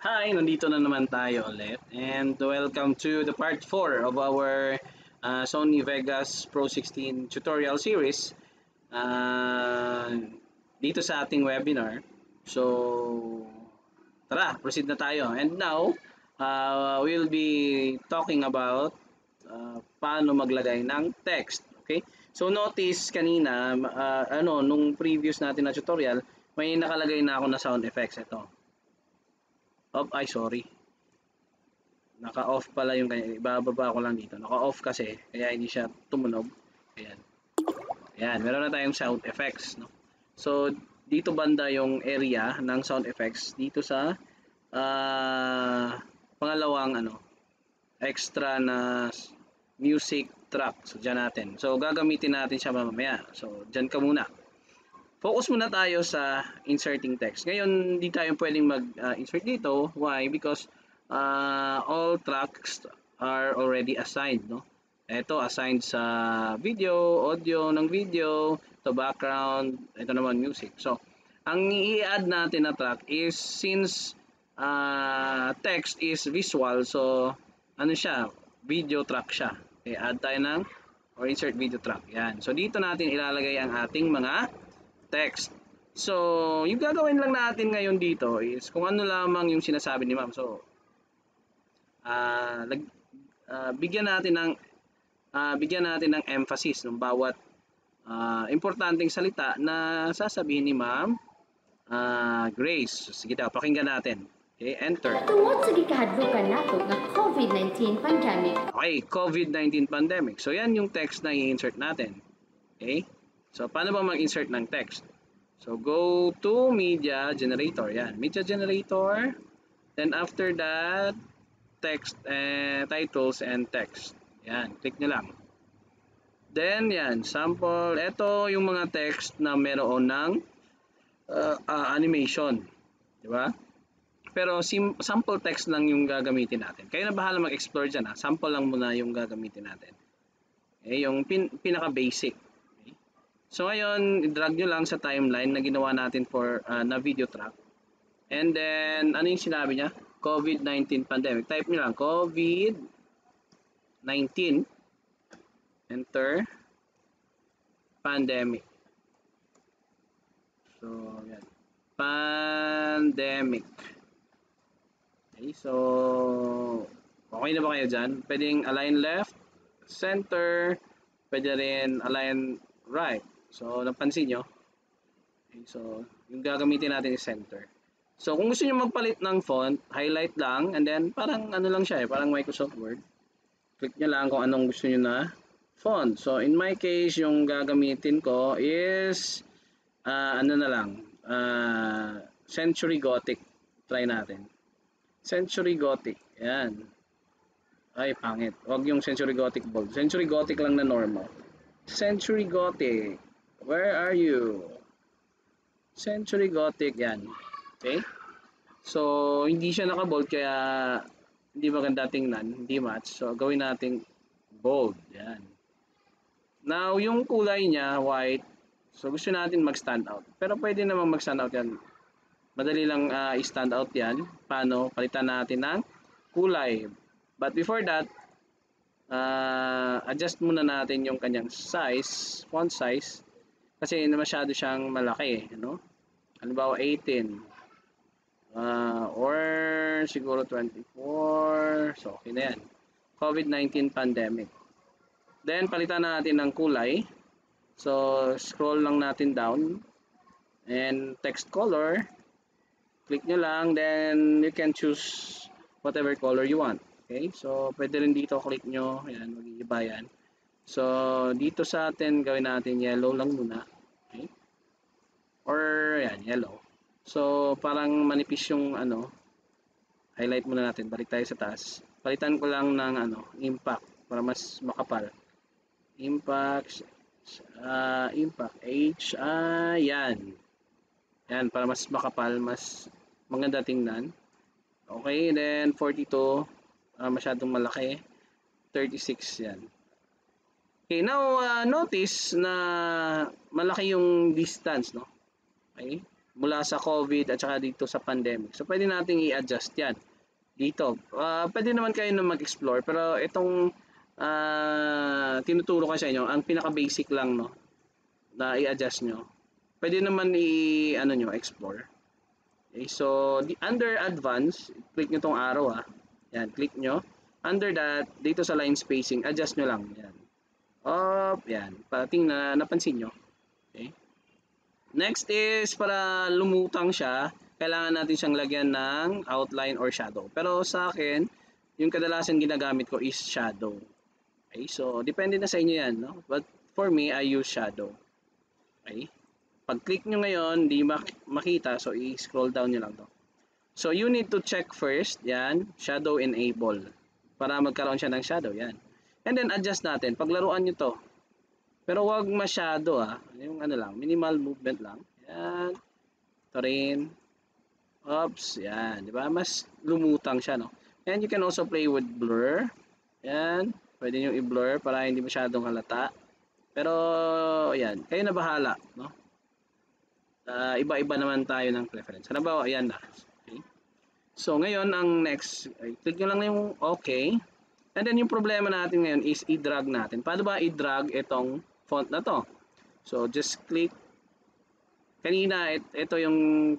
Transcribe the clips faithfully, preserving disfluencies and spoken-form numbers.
Hi, nandito na naman tayo ulit and welcome to the part four of our uh, Sony Vegas Pro sixteen tutorial series uh, dito sa ating webinar. So, tara, proceed na tayo. And now, uh, we'll be talking about uh, paano maglagay ng text. Okay? So, notice kanina, uh, ano, nung previous natin na tutorial, may nakalagay na ako na sound effects. Ito. Oh, ay, sorry. Naka-off pala yung kanya. Ibababa ko lang dito. Naka-off kasi, kaya hindi siya tumunog. Ayan. Ayan, meron na tayong sound effects. No? So, dito banda yung area ng sound effects. Dito sa uh, pangalawang ano, extra na music track. So, dyan natin. So, gagamitin natin siya mamaya. So, dyan ka muna. Focus muna tayo sa inserting text. Ngayon, hindi tayo pwedeng mag-insert uh, dito. Why? Because uh, all tracks are already assigned. No? Ito, assigned sa video, audio ng video, to background, ito naman music. So, ang i-add natin na track is since uh, text is visual, so ano siya, video track siya. Okay, add tayo ng or insert video track. Yan. So, dito natin ilalagay ang ating mga text. So, yung gagawin lang natin ngayon dito is kung ano lamang yung sinasabi ni ma'am. So, uh, uh, bigyan natin ng uh, bigyan natin ng emphasis ng bawat uh, importanteng salita na sasabihin ni ma'am uh, Grace. Sige daw, pakinggan natin. Okay, enter. Tungod sa gikahadlukan nato nga COVID nineteen pandemic. Okay, COVID nineteen pandemic. So, yan yung text na i-insert natin. Okay? So, paano ba mag-insert ng text? So, go to Media Generator. Yan, Media Generator. Then, after that, text, eh, titles and text. Yan, click nyo lang. Then, yan, sample. Ito yung mga text na meron ng uh, uh, animation. Diba? Pero, sim sample text lang yung gagamitin natin. Kayo na bahala mag-explore dyan. Ha? Sample lang muna yung gagamitin natin. Okay, yung pin pinaka-basic. So ngayon, i-drag nyo lang sa timeline na ginawa natin for uh, na video track. And then, ano yung sinabi niya? COVID nineteen pandemic. Type nyo lang, COVID nineteen. Enter. Pandemic. So, yan. Pandemic. Okay, so, okay na ba kayo dyan? Pwedeng align left, center, pwede rin align right. So, napansin nyo? Okay, so, yung gagamitin natin is center. So, kung gusto nyo magpalit ng font, highlight lang, and then parang ano lang siya eh, parang Microsoft Word. Click nyo lang kung anong gusto nyo na font. So, in my case, yung gagamitin ko is, uh, ano na lang, uh, Century Gothic. Try natin. Century Gothic. Yan. Ay, pangit. Huwag yung Century Gothic bold. Century Gothic lang na normal. Century Gothic. Where are you? Century Gothic, yan. Okay? So, hindi siya naka-bold kaya hindi maganda tingnan, hindi match. So, gawin natin bold, yan. Now, yung kulay niya, white. So, gusto natin mag-stand out. Pero pwede naman mag-stand out yan. Madali lang uh, i-stand out yan. Paano? Palitan natin ng kulay. But before that, uh, adjust muna natin yung kanyang size, font size. Kasi masyado siyang malaki, no? Halimbawa eighteen. Uh, or siguro twenty-four. So, okay na yan. COVID nineteen pandemic. Then, palitan natin ng kulay. So, scroll lang natin down. And text color. Click nyo lang. Then, you can choose whatever color you want. Okay? So, pwede rin dito. Click nyo. Ayan, mag-iiba yan. So, dito sa atin, gawin natin yellow lang muna. Okay? Or, ayan, yellow. So, parang manipis yung, ano, highlight muna natin. Balik tayo sa taas. Palitan ko lang ng, ano, impact para mas makapal. Impact, uh, impact, H, ah, yan. Yan, para mas makapal, mas maganda tingnan. Okay, then, forty-two, uh, masyadong malaki. thirty-six, yan. Okay, now uh, notice na malaki yung distance, no? Okay? mula sa COVID at saka dito sa pandemic. So pwede nating i-adjust yan dito. Uh, pwede naman kayo na mag-explore, pero itong uh, tinuturo ko sa inyo, ang pinaka-basic lang, no, na i-adjust nyo. Pwede naman i ano nyo, explore. Okay, so the, under advanced, click nyo tong arrow, ha. Yan, click nyo. Under that, dito sa line spacing, adjust nyo lang. Yan. Up, yan. Parating na napansin nyo. Okay. Next is, para lumutang siya, kailangan natin siyang lagyan ng outline or shadow. Pero sa akin, yung kadalasan ginagamit ko is shadow. Okay, so depende na sa inyo yan, no? But for me, I use shadow. Okay. Pag-click nyo ngayon, di makita, so i-scroll down nyo lang to. So you need to check first, yan, shadow enable. Para magkaroon siya ng shadow, yan. And then adjust natin, paglaruan nyo to. Pero wag masyado, ah. Yung ano lang, minimal movement lang. Yan. Ito rin. Oops, yan. Di ba? Mas lumutang siya, no? And you can also play with blur. Yan. Pwede nyo i-blur para hindi masyadong halata. Pero, yan. Kayo na bahala, no? Uh, iba-iba naman tayo ng preference. Halimbawa, ayan na. Okay. So, ngayon, ang next, click nyo lang yung okay. And then, yung problema natin ngayon is i-drag natin. Paano ba i-drag itong font na to? So, just click. Kanina, it, ito yung,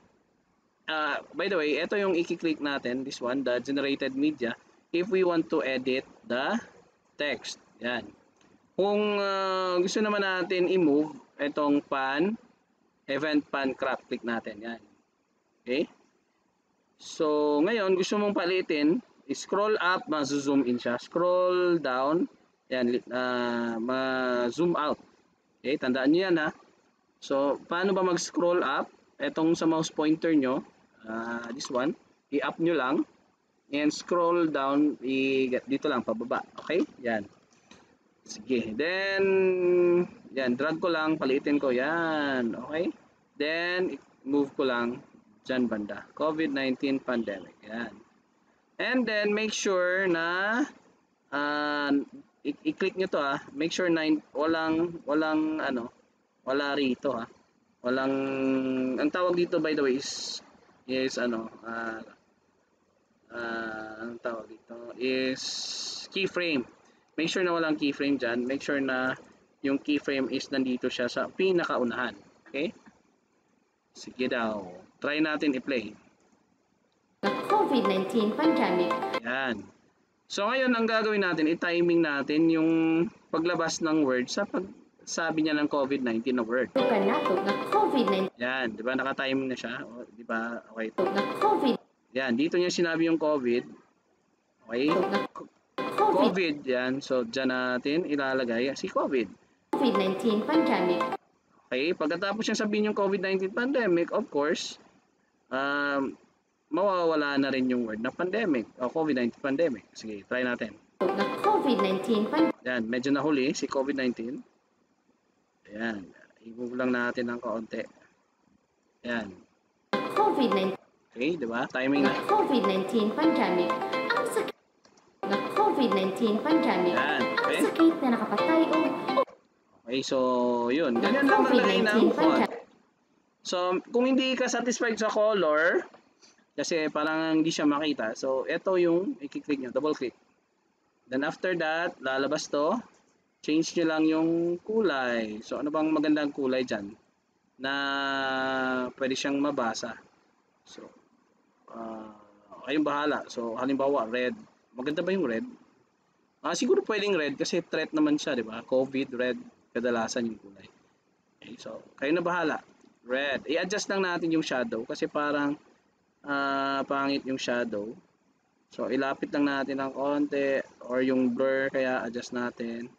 uh, by the way, ito yung i-click natin, this one, the generated media, if we want to edit the text. Yan. Kung uh, gusto naman natin i-move itong pan, event pan crop, click natin. Yan. Okay? So, ngayon, gusto mong palitin, scroll up, ma-zoom in siya. Scroll down, yan, uh, ma-zoom out. Okay, tandaan nyo yan, ha. So, paano ba mag-scroll up? Etong sa mouse pointer nyo, uh, this one, i-up nyo lang, and scroll down, i dito lang, pababa. Okay, yan. Sige, then, yan, drag ko lang, palitin ko, yan. Okay, then, move ko lang, dyan banda. COVID nineteen pandemic, yan. And then, make sure na, uh, i-click nyo to, ha. Make sure na walang, walang, ano, wala rito, ha. Walang, ang tawag dito, by the way, is, is, ano, uh, uh, ang tawag dito, is keyframe. Make sure na walang keyframe dyan. Make sure na yung keyframe is nandito siya sa pinakaunahan. Okay? Sige daw. Try natin i-play. COVID nineteen pandemic. Yan. So ngayon ang gagawin natin, i-timing natin yung paglabas ng word sa pagsabi niya ng COVID nineteen na word. Tukan nato na COVID nineteen. Yan, di ba naka-timing na siya? O, di ba? Okay. Na COVID. Yan, dito niya sinabi yung COVID. Okay? COVID. COVID, yan. So diyan natin ilalagay si COVID. COVID nineteen pandemic. Okay, pagkatapos niya sabihin yung COVID nineteen pandemic, of course, um, mawawala na rin yung word na pandemic o COVID nineteen pandemic. Sige, try natin. Na COVID nineteen pandemic. Yan, medyo nahuli si COVID nineteen. Ayan, i-move lang natin ng kaunti. Ayan. COVID nineteen. Okay, di ba? Timing na. COVID nineteen pandemic. Ang sakit na COVID nineteen pandemic. Ayan, okay. Ang sakit na nakapatay o Okay, so yun. Ganyan lang ang lagay ng font. So, kung hindi ka satisfied sa color, kasi parang hindi siya makita. So, ito yung i-click nyo. Double click. Then after that, lalabas to. Change nyo lang yung kulay. So, ano bang magandang kulay dyan? Na pwede siyang mabasa. So, uh, kayong bahala. So, halimbawa, red. Maganda ba yung red? Ah, siguro pwedeng red kasi threat naman siya, di ba? COVID, red, kadalasan yung kulay. Okay, so, kayo na bahala. Red. I-adjust lang natin yung shadow kasi parang Uh, pangit yung shadow. So, ilapit lang natin ng konti or yung blur, kaya adjust natin.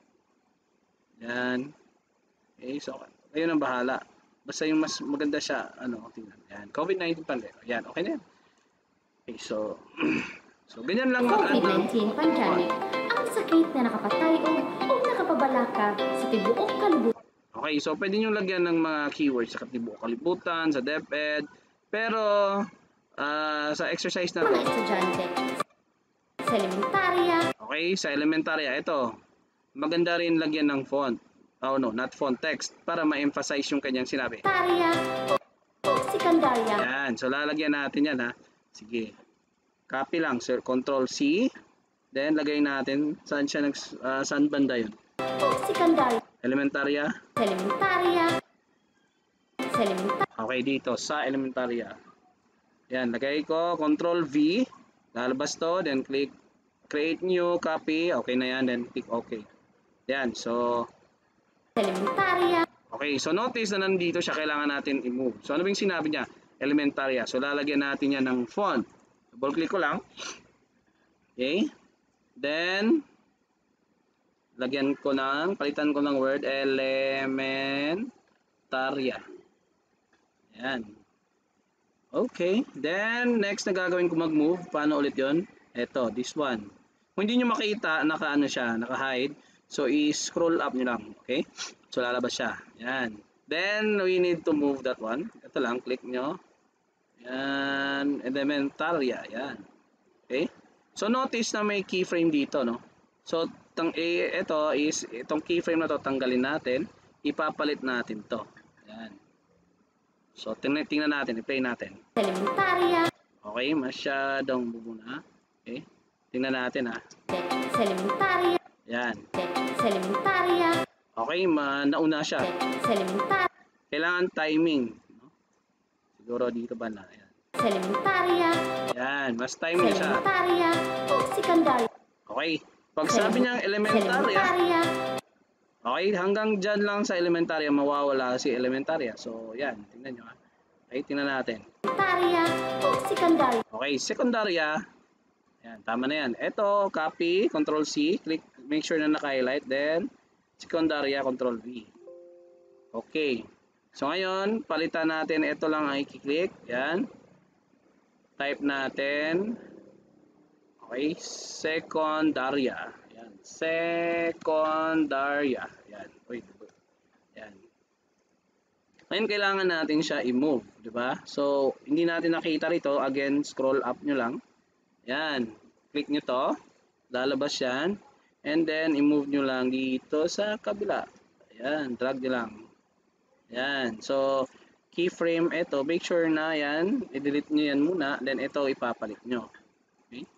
Yan. Okay, so, kayo nang bahala. Basta yung mas maganda siya, ano, tingnan. Yan. COVID nineteen pandemic. Yan, okay na yan. Okay, so, so, ganyan lang COVID nineteen pandemic. Ang sakit na nakapatay o, o nakapabalaka sa tibuok kalibutan. Okay, so, pwede nyo lagyan ng mga keywords sa tibuok kalibutan, sa DepEd, pero, Uh, sa exercise na mga estudyante sa elementarya. Okay, sa elementarya, ito. Maganda rin lagyan ng font. Oh no, not font, text para ma-emphasize yung kanyang sinabi. Elementarya o, o si sekundarya. Yan. So, lalagyan natin yan, ha. Sige. Copy lang. Sir, Control C. Then, lagay natin. Saan siya nag... Uh, saan banda yun? O sekundarya. Elementarya. Elementarya. Elementarya. Okay, dito. Sa elementarya. Yan. Lagay ko. Control V. Lalabas to. Then, click create new. Copy. Okay na yan. Then, click OK. Yan. So, Elementarya. okay. So, notice na nandito siya. Kailangan natin i-move. So, ano ba yung sinabi niya? Elementarya. So, lalagyan natin yan ng font. Double click ko lang. Okay. Then, lagyan ko ng, palitan ko ng word, elementarya. Yan. Okay. Then, next na gagawin ko mag-move. Paano ulit yon? Ito, this one. Kung hindi nyo makita, naka-ano siya, naka-hide. So, i-scroll up nyo lang. Okay? So, lalabas siya. Yan. Then, we need to move that one. Ito lang, click nyo. Yan. Elementarya. Yan. Okay? So, notice na may keyframe dito, no? So, tang eh, ito is, itong keyframe na to, tanggalin natin. Ipapalit natin to. Yan. So, tingnan, tingnan natin. I-play natin. Elementarya. Okay, masyadong bubuna. Okay. Tingnan natin, ha. Elementarya. Yan. Elementarya. Okay, ma nauna siya. Elementarya. Kailangan timing. No? Siguro dito ba na. Yan. Elementarya. Yan, mas timing siya. Elementarya. O sekundarya. Okay. Pag sabi niyang elementarya, Elementarya. okay, hanggang dyan lang sa elementarya, mawawala si elementarya. So, yan. Tingnan nyo, ha. Okay, tingnan natin. Elementarya. O sekundarya. Okay, sekundarya. Yan, tama na yan. Ito, copy, control C, click, make sure na naka-highlight, then, sekundarya, control V. Okay. So, ngayon, palitan natin, ito lang ang i-click. Yan. Type natin. Okay, sekundarya. Yan, sekundarya. Yan, wait. Yan. Ngayon, kailangan natin siya i-move, di ba? So, hindi natin nakita rito. Again, scroll up nyo lang. Yan. Click nyo to. Lalabas yan. And then, i-move nyo lang dito sa kabila. Yan. Drag nyo lang. Yan. So, keyframe ito. Make sure na yan. I-delete nyo yan muna. Then, ito ipapalit nyo. Okay.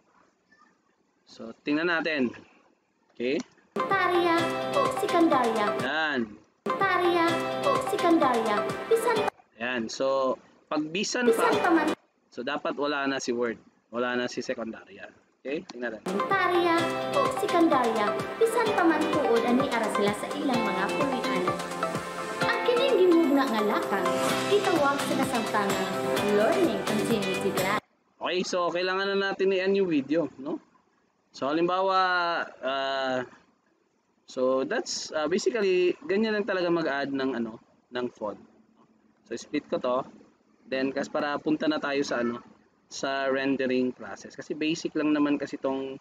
So, tingnan natin. Okay. Elementarya. O sekundarya. Yan. Elementarya. O sekundarya. Bisan Yan. So, pag bisan bisan pa, pa man. so dapat wala na si word. Wala na si sekundarya. Okay? Tingnan natin. Elementarya. O sekundarya. Bisan pa man tuod ani ara sila sa ilang mga pulian. Ang kining gimug na nga lakang gitawag sa kasamtangang learning continuity plan. Okay, so kailangan na natin i-end yung video, no? So halimbawa, uh, so that's uh, basically ganyan lang talaga mag-add ng ano, ng font. So split ko to, then kas para punta na tayo sa ano, sa rendering process. Kasi basic lang naman kasi tong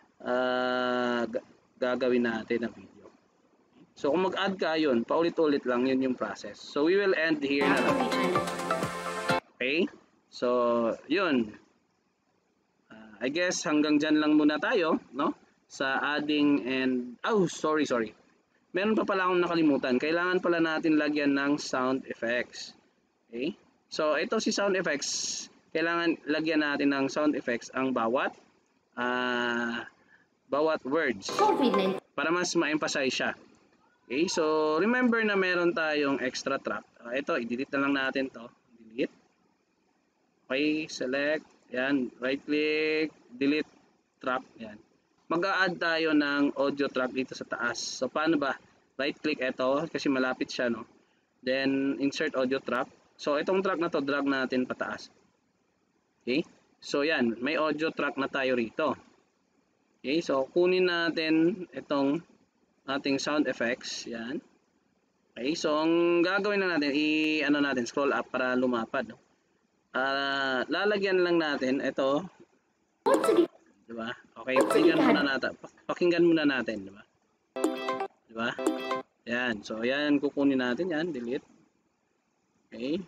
uh, gagawin natin ng video. So kung mag-add ka yun, paulit-ulit lang yun yung process. So we will end here na lang. Okay? So yun. Uh, I guess hanggang dyan lang muna tayo, no? Sa adding and oh, sorry, sorry. Meron pa pala akong nakalimutan. Kailangan pala natin lagyan ng sound effects. Okay? So ito si sound effects. Kailangan lagyan natin ng sound effects ang bawat uh, bawat words COVID nineteen. para mas ma-emphasize siya. Okay, so remember na meron tayong extra track. Uh, ito, i-delete na lang natin to. Delete. Okay, select. Yan, right click, delete track. Yan. Mag-a-add tayo ng audio track dito sa taas. So paano ba? Right click ito kasi malapit siya, no? Then insert audio track. So itong track na to, drag natin pataas. Okay? So yan, may audio track na tayo rito. Okay, so kunin natin itong ating sound effects, yan. Okay, so ang gagawin na natin, i-ano natin, scroll up para lumapad, no? Uh, lalagyan lang natin ito. Diba? Okay, pakinggan muna natin. Pakinggan muna natin, diba? Diba? Yan, so yan, kukunin natin yan, delete. Okay.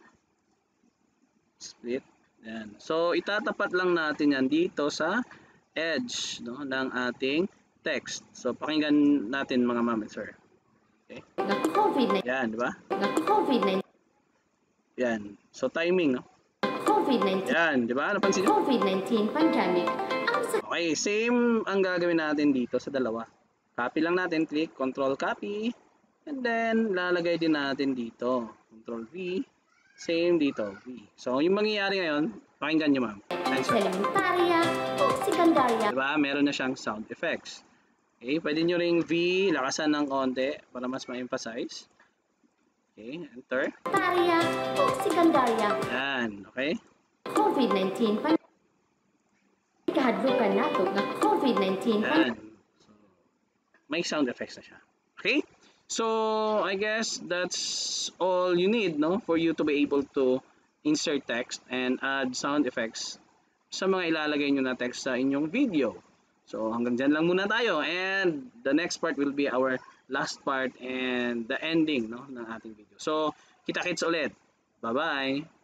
Split. Yan. So, itatapat lang natin yan dito sa edge, no, ng ating text. So, pakinggan natin mga ma'am and sir. Okay. Nag-COVID nineteen. Yan, di ba? Nag-COVID nineteen. Yan. So, timing, no? COVID nineteen. Yan, di ba? Napansin nyo? COVID nineteen pandemic. Ang sakit Okay, same ang gagawin natin dito sa dalawa. Copy lang natin, click, control copy, and then lalagay din natin dito. Control V, same dito, V. So, yung mangyayari ngayon, pakinggan nyo ma'am. sa elementarya o sekundarya. Diba? Meron na siyang sound effects. Okay, pwede nyo ring V, lakasan ng konti para mas ma-emphasize. Okay, enter. Elementarya o sekundarya. Yan, okay? COVID nineteen pandemic. Kahadlukan nato nga COVID nineteen pandemic. Yan. So, may sound effects na siya. Okay? So, I guess that's all you need, no? For you to be able to insert text and add sound effects sa mga ilalagay nyo na text sa inyong video. So, hanggang dyan lang muna tayo. And the next part will be our last part and the ending, no, ng ating video. So, kita-kits ulit. Bye-bye!